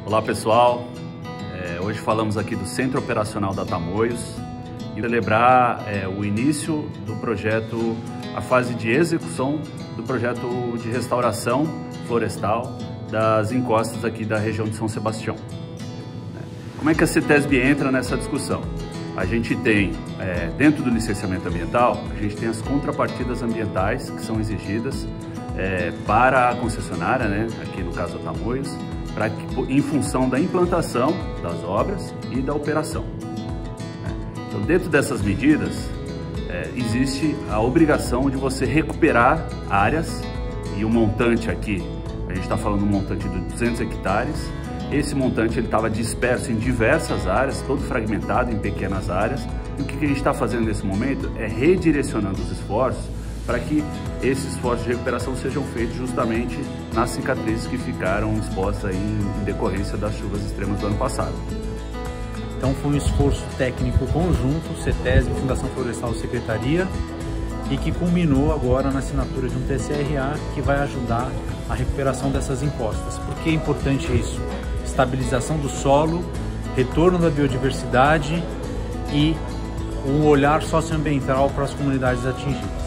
Olá pessoal, hoje falamos aqui do Centro Operacional da Tamoios e celebrar o início do projeto, a fase de execução do projeto de restauração florestal das encostas aqui da região de São Sebastião. Como é que a CETESB entra nessa discussão? A gente tem, dentro do licenciamento ambiental, a gente tem as contrapartidas ambientais que são exigidas para a concessionária, né, aqui no caso a Tamoios, em função da implantação das obras e da operação. Então, dentro dessas medidas, existe a obrigação de você recuperar áreas, e o montante aqui, a gente está falando de um montante de 200 hectares, esse montante ele estava disperso em diversas áreas, todo fragmentado em pequenas áreas, e o que a gente está fazendo nesse momento é redirecionando os esforços para que esses esforços de recuperação sejam feitos justamente nas cicatrizes que ficaram expostas em decorrência das chuvas extremas do ano passado. Então foi um esforço técnico conjunto, CETESB, Fundação Florestal, Secretaria, e que culminou agora na assinatura de um TCRA que vai ajudar a recuperação dessas encostas. Por que é importante isso? Estabilização do solo, retorno da biodiversidade e um olhar socioambiental para as comunidades atingidas.